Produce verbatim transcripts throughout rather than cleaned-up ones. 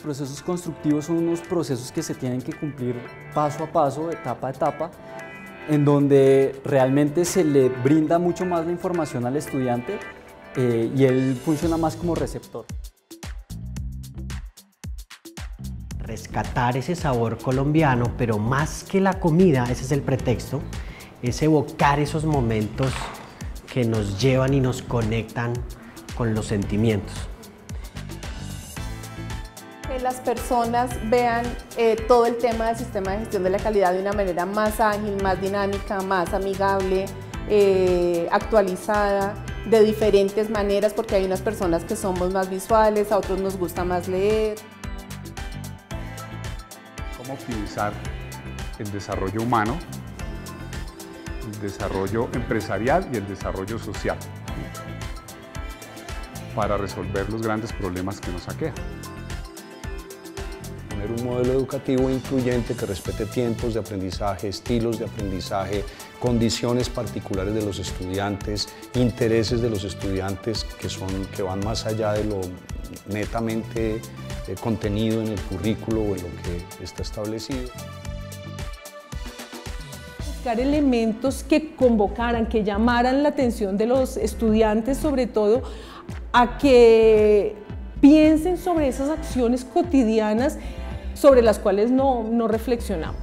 procesos constructivos son unos procesos que se tienen que cumplir paso a paso, etapa a etapa, en donde realmente se le brinda mucho más la información al estudiante eh, y él funciona más como receptor. Rescatar ese sabor colombiano, pero más que la comida, ese es el pretexto, es evocar esos momentos que nos llevan y nos conectan con los sentimientos. Que las personas vean eh, todo el tema del sistema de gestión de la calidad de una manera más ágil, más dinámica, más amigable, eh, actualizada, de diferentes maneras, porque hay unas personas que somos más visuales, a otros nos gusta más leer. Cómo optimizar el desarrollo humano, el desarrollo empresarial y el desarrollo social para resolver los grandes problemas que nos aquejan. Poner un modelo educativo incluyente que respete tiempos de aprendizaje, estilos de aprendizaje, condiciones particulares de los estudiantes, intereses de los estudiantes que, son, que van más allá de lo netamente eh, contenido en el currículo o en lo que está establecido. Buscar elementos que convocaran, que llamaran la atención de los estudiantes, sobre todo a que piensen sobre esas acciones cotidianas sobre las cuales no, no reflexionamos.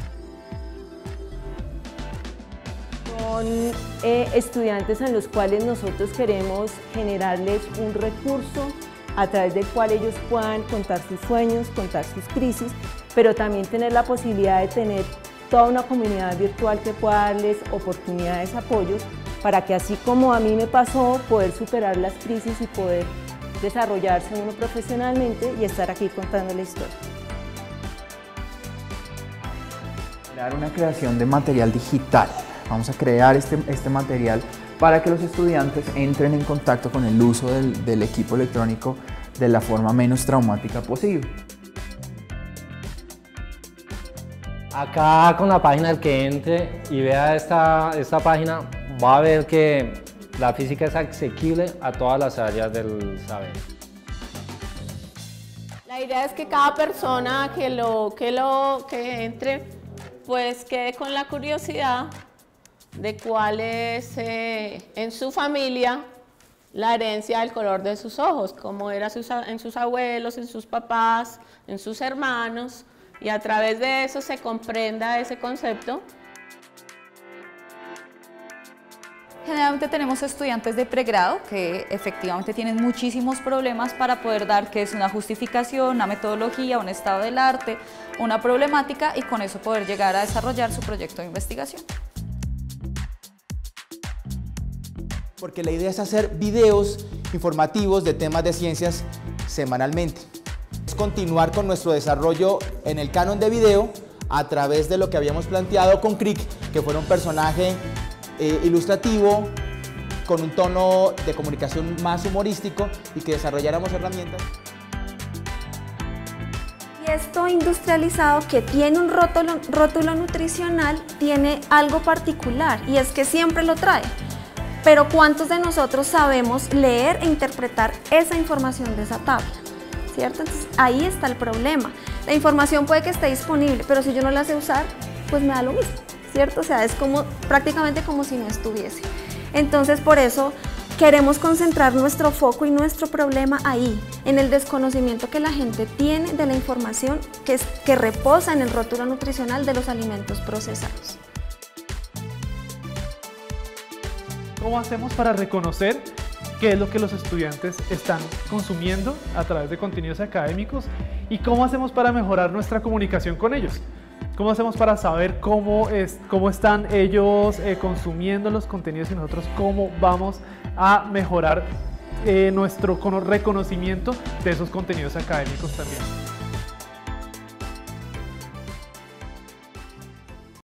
Son eh, estudiantes en los cuales nosotros queremos generarles un recurso a través del cual ellos puedan contar sus sueños, contar sus crisis, pero también tener la posibilidad de tener toda una comunidad virtual que pueda darles oportunidades, apoyos, para que así como a mí me pasó, poder superar las crisis y poder desarrollarse uno profesionalmente y estar aquí contando la historia. Crear una creación de material digital. Vamos a crear este, este material para que los estudiantes entren en contacto con el uso del, del equipo electrónico de la forma menos traumática posible. Acá con la página, el que entre y vea esta, esta página va a ver que la física es asequible a todas las áreas del saber. La idea es que cada persona que, lo, que, lo, que entre pues quede con la curiosidad de cuál es eh, en su familia la herencia del color de sus ojos, cómo era sus, en sus abuelos, en sus papás, en sus hermanos, y a través de eso se comprenda ese concepto. Generalmente tenemos estudiantes de pregrado que efectivamente tienen muchísimos problemas para poder dar qué es una justificación, una metodología, un estado del arte, una problemática y con eso poder llegar a desarrollar su proyecto de investigación. Porque la idea es hacer videos informativos de temas de ciencias semanalmente. Es continuar con nuestro desarrollo en el canon de video a través de lo que habíamos planteado con Crick, que fuera un personaje Eh, ilustrativo, con un tono de comunicación más humorístico y que desarrolláramos herramientas. Y esto industrializado que tiene un rótulo, rótulo nutricional tiene algo particular y es que siempre lo trae. Pero ¿cuántos de nosotros sabemos leer e interpretar esa información de esa tabla? ¿Cierto? Entonces ahí está el problema. La información puede que esté disponible, pero si yo no la sé usar, pues me da lo mismo. ¿Cierto? O sea, es como, prácticamente como si no estuviese. Entonces, por eso queremos concentrar nuestro foco y nuestro problema ahí, en el desconocimiento que la gente tiene de la información que, es, que reposa en el rótulo nutricional de los alimentos procesados. ¿Cómo hacemos para reconocer qué es lo que los estudiantes están consumiendo a través de contenidos académicos y cómo hacemos para mejorar nuestra comunicación con ellos? ¿Cómo hacemos para saber cómo, es, cómo están ellos eh, consumiendo los contenidos y nosotros cómo vamos a mejorar eh, nuestro reconocimiento de esos contenidos académicos también?